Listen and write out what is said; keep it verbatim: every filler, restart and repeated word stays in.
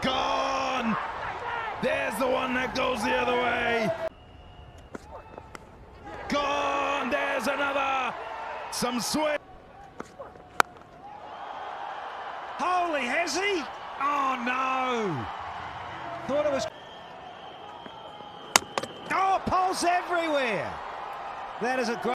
Gone! There's the one that goes the other way. Gone! There's another! Some swing. Holy, has he? Oh, no. Thought it was... Oh, pulse everywhere. That is a great...